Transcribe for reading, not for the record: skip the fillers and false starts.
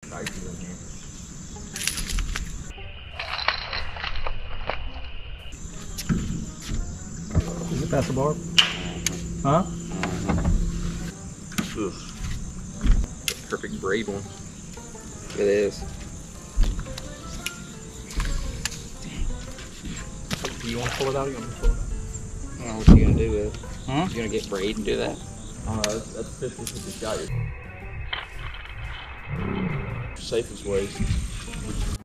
prices in here. Is it Pastor Barb? Huh? Ugh. Perfect braid one. It is. Do you want to pull it out or you want me to pull it out? I don't know what you're gonna do with it. Huh? You're gonna get braid and do that? That's 50-50 shot. Safest ways.